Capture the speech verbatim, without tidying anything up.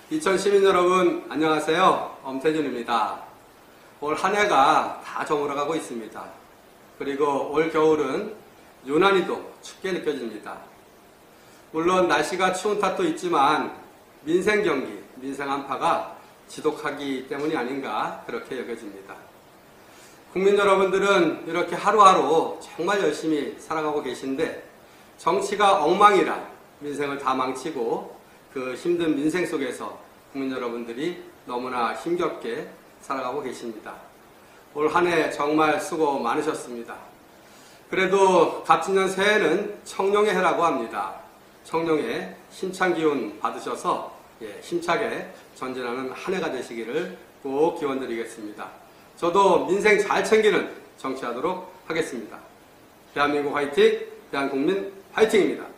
이천 시민 여러분 안녕하세요. 엄태준입니다. 올 한 해가 다 저물어가고 있습니다. 그리고 올 겨울은 유난히도 춥게 느껴집니다. 물론 날씨가 추운 탓도 있지만 민생 경기, 민생 한파가 지독하기 때문이 아닌가 그렇게 여겨집니다. 국민 여러분들은 이렇게 하루하루 정말 열심히 살아가고 계신데 정치가 엉망이라 민생을 다 망치고 그 힘든 민생 속에서 국민 여러분들이 너무나 힘겹게 살아가고 계십니다. 올 한 해 정말 수고 많으셨습니다. 그래도 갑진년 새해는 청룡의 해라고 합니다. 청룡의 힘찬 기운 받으셔서 예, 힘차게 전진하는 한 해가 되시기를 꼭 기원드리겠습니다. 저도 민생 잘 챙기는 정치하도록 하겠습니다. 대한민국 화이팅! 대한국민 화이팅입니다.